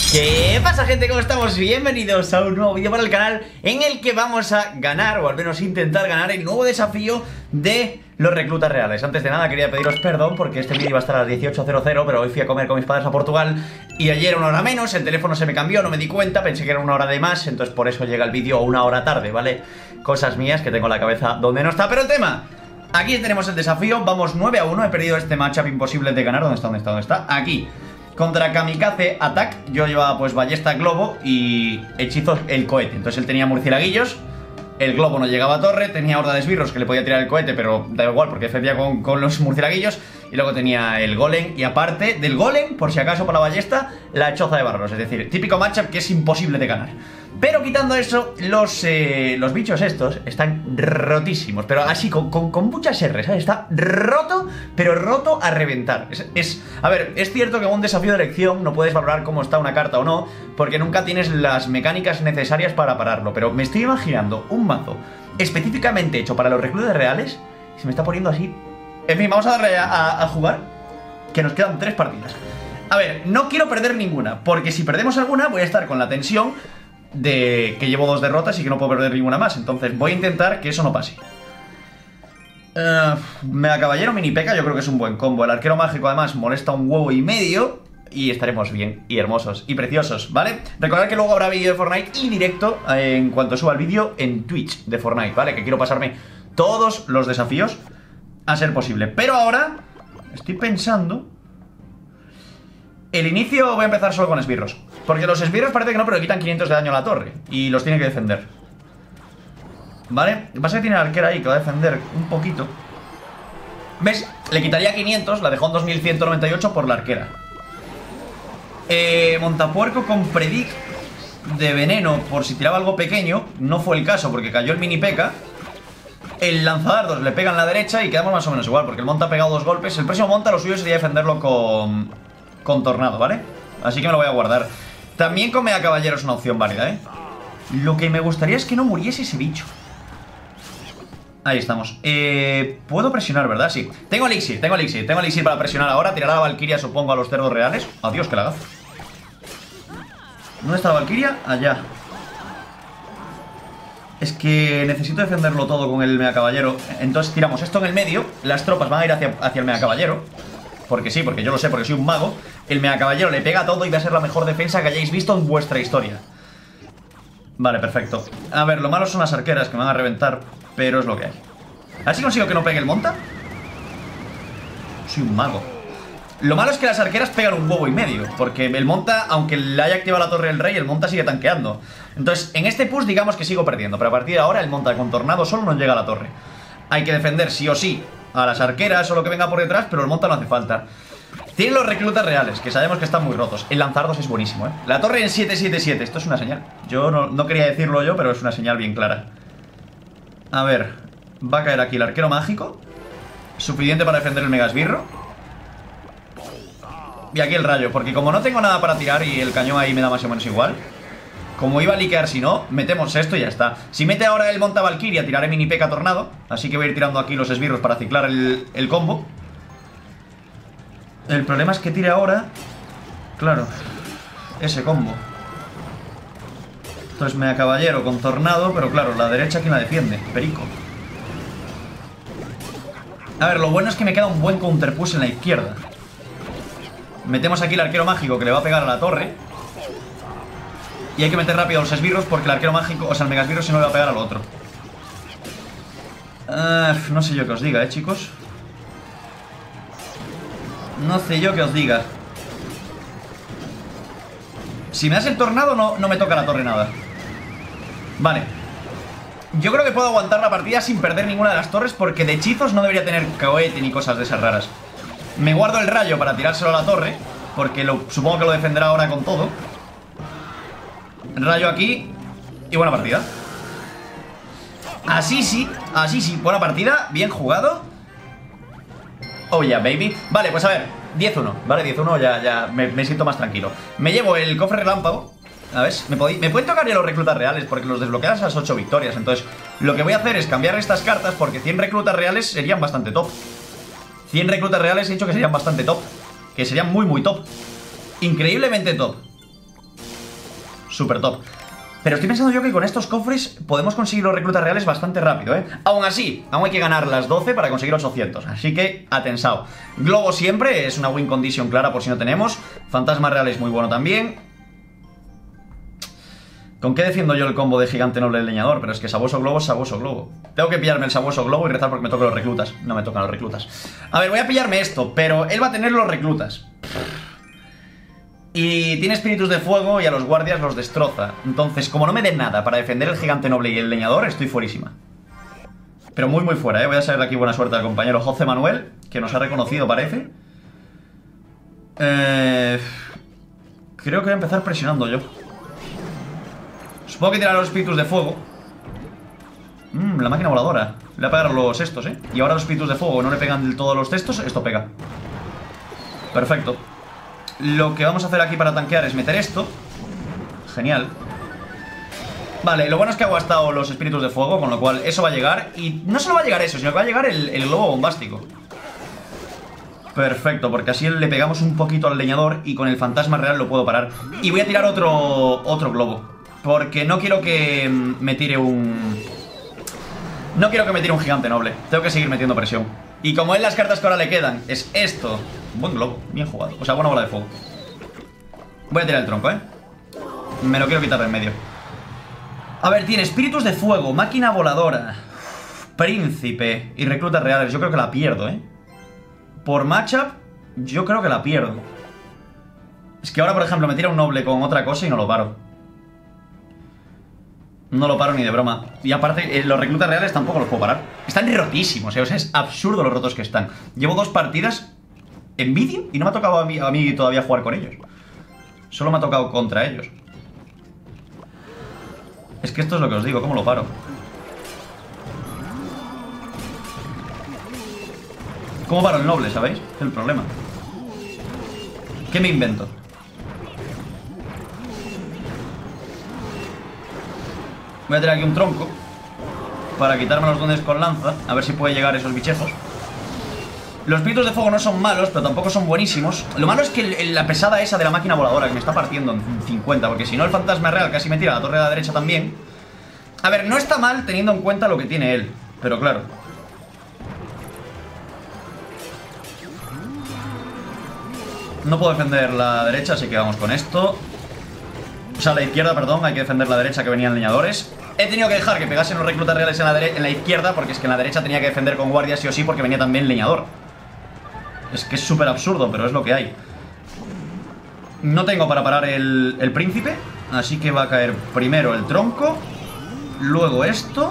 ¿Qué pasa, gente? ¿Cómo estamos? Bienvenidos a un nuevo vídeo para el canal en el que vamos a ganar, o al menos intentar ganar, el nuevo desafío de los reclutas reales. Antes de nada quería pediros perdón porque este vídeo iba a estar a las 18:00, pero hoy fui a comer con mis padres a Portugal y ayer una hora menos, el teléfono se me cambió, no me di cuenta, pensé que era una hora de más, entonces por eso llega el vídeo una hora tarde, ¿vale? Cosas mías que tengo la cabeza donde no está, pero el tema... Aquí tenemos el desafío, vamos 9-1, he perdido este matchup imposible de ganar. ¿Dónde está? Aquí. Contra Kamikaze Attack, yo llevaba pues ballesta globo y hechizos el cohete. Entonces él tenía murcielaguillos, el globo no llegaba a torre, tenía horda de esbirros que le podía tirar el cohete, pero da igual porque defendía con los murcielaguillos. Y luego tenía el golem y aparte del golem, por si acaso para la ballesta, la choza de barros. Es decir, típico matchup que es imposible de ganar. Pero quitando eso, los bichos estos están rotísimos, pero así con muchas R, ¿sabes? Está roto, pero roto a reventar. A ver, es cierto que en un desafío de elección no puedes valorar cómo está una carta o no, porque nunca tienes las mecánicas necesarias para pararlo. Pero me estoy imaginando un mazo específicamente hecho para los reclutas reales y se me está poniendo así. En fin, vamos a darle a jugar, que nos quedan 3 partidas. A ver, no quiero perder ninguna, porque si perdemos alguna voy a estar con la tensión de que llevo 2 derrotas y que no puedo perder ninguna más. Entonces voy a intentar que eso no pase. Mega Caballero, Mini P.E.K.K.A. yo creo que es un buen combo. El arquero mágico además molesta un huevo y medio y estaremos bien, y hermosos, y preciosos, ¿vale? Recordad que luego habrá vídeo de Fortnite y directo en cuanto suba el vídeo en Twitch de Fortnite, ¿vale? Que quiero pasarme todos los desafíos a ser posible. Pero ahora estoy pensando... El inicio voy a empezar solo con esbirros, porque los esbirros parece que no, pero le quitan 500 de daño a la torre y los tiene que defender, ¿vale? Pasa que tiene la arquera ahí que va a defender un poquito. ¿Ves? Le quitaría 500, la dejó en 2198 por la arquera. Montapuerco con predict de veneno por si tiraba algo pequeño. No fue el caso porque cayó el mini P.E.K.K.A. El lanzadardos le pega en la derecha y quedamos más o menos igual, porque el monta ha pegado 2 golpes. El próximo monta lo suyo sería defenderlo con tornado, ¿vale? Así que me lo voy a guardar. También con Mega Caballero es una opción válida, ¿eh? Lo que me gustaría es que no muriese ese bicho. Ahí estamos. Puedo presionar, ¿verdad? Sí. Tengo elixir para presionar ahora. Tirar a la Valkyria, supongo, a los cerdos reales. Adiós, que lagazo. ¿Dónde está la Valkyria? Allá. Es que necesito defenderlo todo con el Mega Caballero. Entonces tiramos esto en el medio. Las tropas van a ir hacia el Mega Caballero. Porque sí, porque yo lo sé, porque soy un mago. El Mega Caballero le pega todo y va a ser la mejor defensa que hayáis visto en vuestra historia. Vale, perfecto. A ver, lo malo son las arqueras que me van a reventar, pero es lo que hay. A ver si consigo que no pegue el monta. Soy un mago. Lo malo es que las arqueras pegan un huevo y medio, porque el monta, aunque le haya activado la torre del rey, el monta sigue tanqueando. Entonces, en este push digamos que sigo perdiendo, pero a partir de ahora el monta con tornado solo no llega a la torre. Hay que defender sí o sí a las arqueras o lo que venga por detrás, pero el monta no hace falta. Tienen los reclutas reales, que sabemos que están muy rotos. El lanzardos es buenísimo, ¿eh? La torre en 777, esto es una señal. Yo no quería decirlo yo, pero es una señal bien clara. A ver, va a caer aquí el arquero mágico, suficiente para defender el mega esbirro. Y aquí el rayo, porque como no tengo nada para tirar y el cañón ahí me da más o menos igual, como iba a liquear si no, metemos esto y ya está. Si mete ahora el monta Valkyria, tiraré mini P.E.K.K.A. tornado. Así que voy a ir tirando aquí los esbirros para ciclar el combo. El problema es que tire ahora, claro, ese combo. Entonces me da caballero con tornado, pero claro, la derecha ¿quién la defiende? Perico. A ver, lo bueno es que me queda un buen counterpush en la izquierda. Metemos aquí el arquero mágico que le va a pegar a la torre. Y hay que meter rápido a los esbirros porque el arquero mágico, o sea, el mega esbirro si no le va a pegar al otro. No sé yo qué os diga, chicos. No sé yo qué os diga. Si me das el tornado no me toca la torre nada. Vale. Yo creo que puedo aguantar la partida sin perder ninguna de las torres, porque de hechizos no debería tener cohete ni cosas de esas raras. Me guardo el rayo para tirárselo a la torre, porque supongo que lo defenderá ahora con todo. Rayo aquí y buena partida. Así sí, buena partida, bien jugado. Oh yeah, baby. Vale, pues a ver, 10-1, ¿vale? 10-1 ya me siento más tranquilo. Me llevo el cofre relámpago. A ver, me pueden tocar ya los reclutas reales, porque los desbloqueas a las 8 victorias. Entonces, lo que voy a hacer es cambiar estas cartas, porque 100 reclutas reales serían bastante top. 100 reclutas reales he dicho que serían bastante top. Que serían muy top. Increíblemente top. súper top. Pero estoy pensando yo que con estos cofres podemos conseguir los reclutas reales bastante rápido, ¿eh? Aún así, aún hay que ganar las 12 para conseguir 800. Así que, atensao. Globo siempre, es una win condition clara por si no tenemos. Fantasma real es muy bueno también. ¿Con qué defiendo yo el combo de gigante noble del leñador? Pero es que sabueso globo es sabueso globo. Tengo que pillarme el sabueso globo y rezar porque me tocan los reclutas. No me tocan los reclutas. A ver, voy a pillarme esto, pero él va a tener los reclutas. Y tiene espíritus de fuego y a los guardias los destroza. Entonces, como no me dé nada para defender el gigante noble y el leñador, estoy fuerísima. Pero muy muy fuera, ¿eh? Voy a saber aquí buena suerte al compañero José Manuel, que nos ha reconocido, parece. Creo que voy a empezar presionando yo. Supongo que tirar los espíritus de fuego. La máquina voladora. Le va a pegar los estos, ¿eh? Y ahora los espíritus de fuego no le pegan del todo a los textos. Esto pega. Perfecto. Lo que vamos a hacer aquí para tanquear es meter esto. Genial. Vale, lo bueno es que ha gastado los espíritus de fuego, con lo cual eso va a llegar. Y no solo va a llegar eso, sino que va a llegar el globo bombástico. Perfecto, porque así le pegamos un poquito al leñador y con el fantasma real lo puedo parar. Y voy a tirar otro globo, porque no quiero que me tire un... No quiero que me tire un gigante noble. Tengo que seguir metiendo presión. Y como él las cartas que ahora le quedan es esto. Buen globo, bien jugado. O sea, buena bola de fuego. Voy a tirar el tronco, ¿eh? Me lo quiero quitar de en medio. A ver, tiene espíritus de fuego, máquina voladora, príncipe y reclutas reales. Yo creo que la pierdo, ¿eh? Por matchup, yo creo que la pierdo. Es que ahora, por ejemplo, me tira un noble con otra cosa y no lo paro. No lo paro ni de broma. Y aparte, los reclutas reales tampoco los puedo parar. Están rotísimos, ¿eh? O sea, es absurdo los rotos que están. Llevo 2 partidas en vídeo y no me ha tocado a mí todavía jugar con ellos. Solo me ha tocado contra ellos. Es que esto es lo que os digo, ¿cómo lo paro? ¿Cómo paro el noble, sabéis? Es el problema. ¿Qué me invento? Voy a tirar aquí un tronco para quitarme los dones con lanza. A ver si puede llegar esos bichejos. Los espíritus de fuego no son malos, pero tampoco son buenísimos. Lo malo es que la pesada esa de la máquina voladora, que me está partiendo en 50, porque si no el fantasma real casi me tira a la torre de la derecha también. A ver, no está mal teniendo en cuenta lo que tiene él, pero claro. No puedo defender la derecha, así que vamos con esto. O sea, la izquierda, perdón, hay que defender la derecha, que venían leñadores. He tenido que dejar que pegasen los reclutas reales en la izquierda, porque es que en la derecha tenía que defender con guardias sí o sí, porque venía también leñador. Es que es súper absurdo, pero es lo que hay. No tengo para parar el príncipe, así que va a caer primero el tronco, luego esto.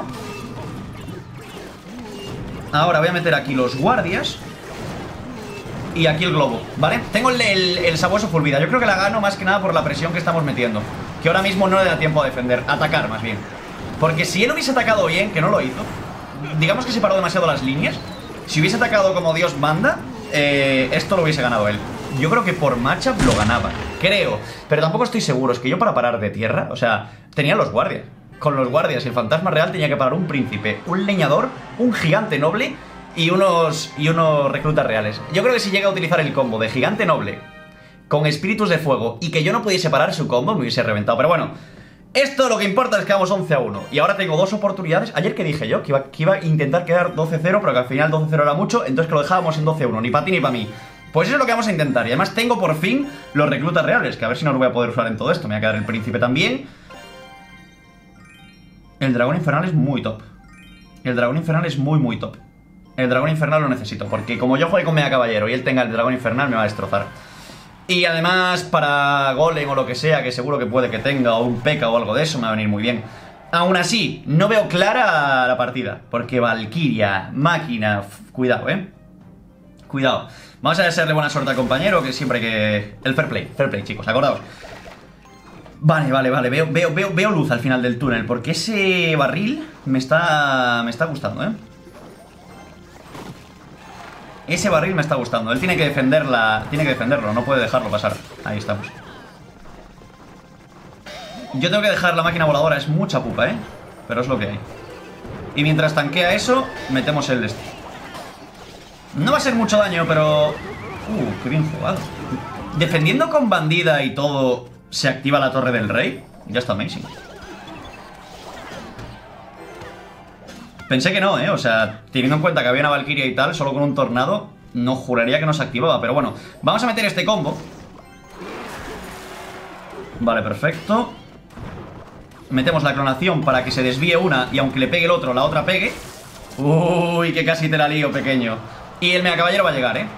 Ahora voy a meter aquí los guardias y aquí el globo, ¿vale? Tengo el sabueso full vida. Yo creo que la gano más que nada por la presión que estamos metiendo, que ahora mismo no le da tiempo a defender, a atacar más bien. Porque si él hubiese atacado bien, que no lo hizo, digamos que separó demasiado las líneas. Si hubiese atacado como Dios manda, esto lo hubiese ganado él. Yo creo que por matchup lo ganaba, creo. Pero tampoco estoy seguro, es que yo para parar de tierra, o sea, tenía los guardias. Con los guardias y el fantasma real tenía que parar un príncipe, un leñador, un gigante noble y unos reclutas reales. Yo creo que si llega a utilizar el combo de gigante noble con espíritus de fuego y que yo no pudiese parar su combo, me hubiese reventado. Pero bueno, esto lo que importa es que vamos 11-1. Y ahora tengo 2 oportunidades. Ayer que dije yo que iba a intentar quedar 12-0, pero que al final 12-0 era mucho, entonces que lo dejábamos en 12-1, ni para ti ni para mí. Pues eso es lo que vamos a intentar. Y además tengo por fin los reclutas reales, que a ver si no los voy a poder usar en todo esto. Me va a quedar el príncipe también. El dragón infernal es muy top. El dragón infernal es muy muy top. El dragón infernal lo necesito, porque como yo juegue con Mega Caballero y él tenga el dragón infernal, me va a destrozar. Y además para golem o lo que sea, que seguro que puede que tenga, o un P.E.K.K.A. o algo de eso, me va a venir muy bien. Aún así, no veo clara la partida, porque Valkyria, máquina, cuidado, cuidado. Vamos a desearle buena suerte al compañero, que siempre que... El fair play, chicos, acordaos. Vale, veo luz al final del túnel, porque ese barril me está gustando, Ese barril me está gustando. Él tiene que defenderlo, no puede dejarlo pasar. Ahí estamos. Yo tengo que dejar la máquina voladora, es mucha pupa, pero es lo que hay. Y mientras tanquea eso, metemos el este. No va a ser mucho daño, pero... qué bien jugado. Defendiendo con bandida y todo, ¿se activa la torre del rey? Ya está amazing. Pensé que no, o sea, teniendo en cuenta que había una Valkyria y tal, solo con un tornado, no juraría que no se activaba. Pero bueno, vamos a meter este combo. Vale, perfecto. Metemos la clonación para que se desvíe una y aunque le pegue el otro, la otra pegue. Uy, que casi te la lío, pequeño. Y el mega caballero va a llegar,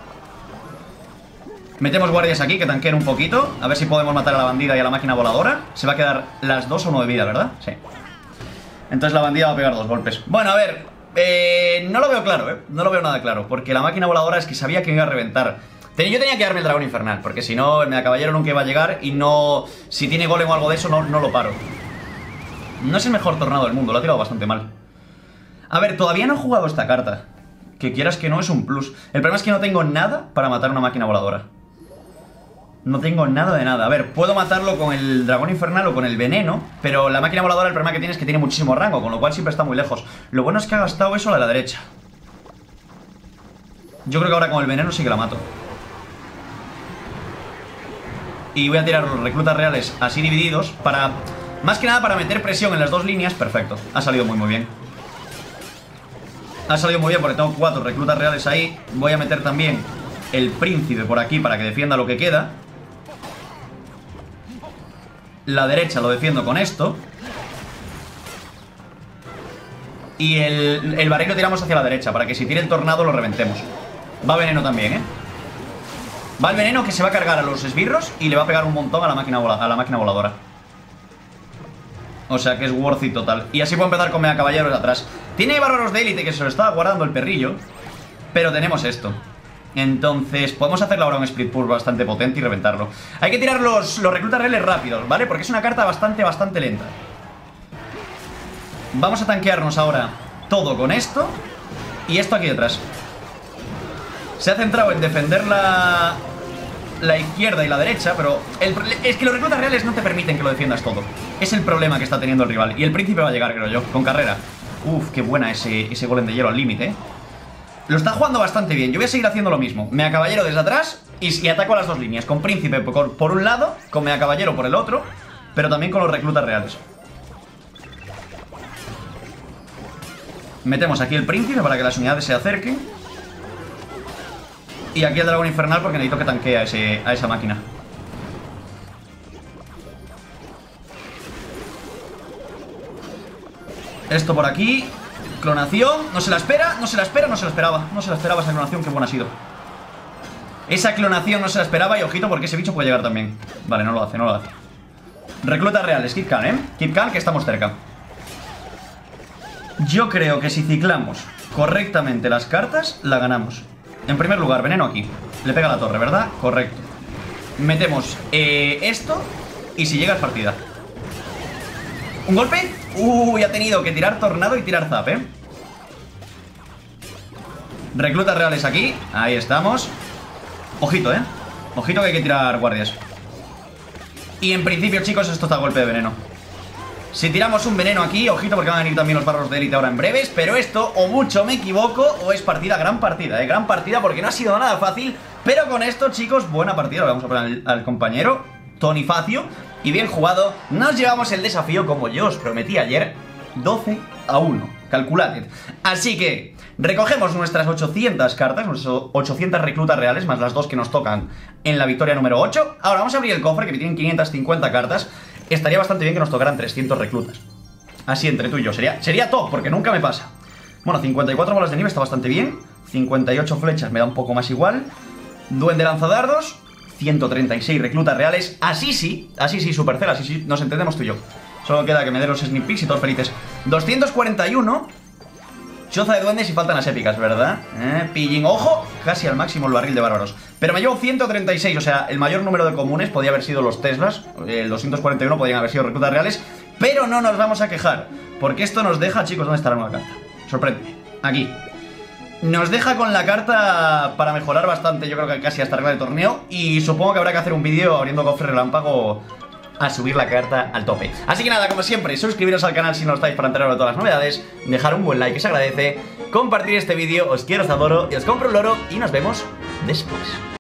Metemos guardias aquí que tanqueen un poquito. A ver si podemos matar a la bandida y a la máquina voladora. Se va a quedar las dos o 9 de vida, ¿verdad? Sí. Entonces la bandida va a pegar 2 golpes. Bueno, a ver, no lo veo claro, No lo veo nada claro. Porque la máquina voladora es que sabía que me iba a reventar. Yo tenía que darme el dragón infernal, porque si no, el mega caballero nunca iba a llegar. Y no, si tiene golem o algo de eso, no lo paro. No es el mejor tornado del mundo, lo ha tirado bastante mal. A ver, todavía no he jugado esta carta. Que quieras que no, es un plus. El problema es que no tengo nada para matar una máquina voladora. No tengo nada de nada. A ver, puedo matarlo con el dragón infernal o con el veneno, pero la máquina voladora el problema que tiene es que tiene muchísimo rango, con lo cual siempre está muy lejos. Lo bueno es que ha gastado eso a la derecha. Yo creo que ahora con el veneno sí que la mato. Y voy a tirar los reclutas reales así divididos para... Más que nada para meter presión en las dos líneas. Perfecto, ha salido muy bien. Ha salido muy bien porque tengo 4 reclutas reales ahí. Voy a meter también el príncipe por aquí para que defienda lo que queda. La derecha lo defiendo con esto. Y el barril lo tiramos hacia la derecha para que si tire el tornado lo reventemos. Va veneno también, Va el veneno que se va a cargar a los esbirros y le va a pegar un montón a la máquina voladora. O sea que es worth it total. Y así puedo empezar con mega caballeros atrás. Tiene bárbaros de élite que se lo estaba guardando el perrillo, pero tenemos esto. Entonces podemos hacerle ahora un split push bastante potente y reventarlo. Hay que tirar los reclutas reales rápidos, ¿vale? Porque es una carta bastante lenta. Vamos a tanquearnos ahora todo con esto. Y esto aquí detrás. Se ha centrado en defender la izquierda y la derecha, pero es que los reclutas reales no te permiten que lo defiendas todo. Es el problema que está teniendo el rival. Y el príncipe va a llegar, creo yo, con carrera. Uf, qué buena ese golem de hielo al límite, Lo está jugando bastante bien. Yo voy a seguir haciendo lo mismo. Mega caballero desde atrás y ataco a las dos líneas. Con príncipe por un lado, con mega caballero por el otro, pero también con los reclutas reales. Metemos aquí el príncipe para que las unidades se acerquen. Y aquí el dragón infernal porque necesito que tanquee a esa máquina. Esto por aquí. Clonación, no se la espera, no se la esperaba esa clonación, qué buena ha sido. Esa clonación no se la esperaba y ojito porque ese bicho puede llegar también. Vale, no lo hace. Reclutas reales, keep calm, keep calm que estamos cerca. Yo creo que si ciclamos correctamente las cartas, la ganamos. En primer lugar, veneno aquí. Le pega a la torre, ¿verdad? Correcto. Metemos esto y si llega es partida. ¿Un golpe? Ha tenido que tirar tornado y tirar zap, Reclutas reales aquí. Ahí estamos. Ojito, Ojito que hay que tirar guardias. Y en principio, chicos, esto está a golpe de veneno. Si tiramos un veneno aquí, ojito porque van a venir también los barros de élite ahora en breves. Pero esto, o mucho me equivoco, o es partida, gran partida, gran partida porque no ha sido nada fácil. Pero con esto, chicos, buena partida. Lo vamos a poner al compañero Tony Facio. Y bien jugado, nos llevamos el desafío como yo os prometí ayer, 12-1, calculad. Así que recogemos nuestras 800 cartas, nuestras 800 reclutas reales, más las 2 que nos tocan en la victoria número 8. Ahora vamos a abrir el cofre que tienen 550 cartas. Estaría bastante bien que nos tocaran 300 reclutas. Así entre tú y yo, sería top, porque nunca me pasa. Bueno, 54 bolas de nieve está bastante bien. 58 flechas me da un poco más igual. Duende lanzadardos. 136 reclutas reales. Así sí, Supercell, así sí, nos entendemos tú y yo. Solo queda que me dé los sneak peeks y todos felices. 241. Choza de duendes y faltan las épicas, ¿verdad? Pillín, ojo, casi al máximo el barril de bárbaros. Pero me llevo 136, o sea, el mayor número de comunes podía haber sido los Teslas. El 241 podrían haber sido reclutas reales. Pero no nos vamos a quejar, porque esto nos deja, chicos, ¿dónde está la nueva carta? Sorprende, aquí. Nos deja con la carta para mejorar bastante, yo creo que casi hasta arreglar el torneo. Y supongo que habrá que hacer un vídeo abriendo cofre relámpago a subir la carta al tope. Así que nada, como siempre, suscribiros al canal si no lo estáis para enteraros de todas las novedades. Dejar un buen like que se agradece. Compartir este vídeo, os quiero, os adoro y os compro un loro. Y nos vemos después.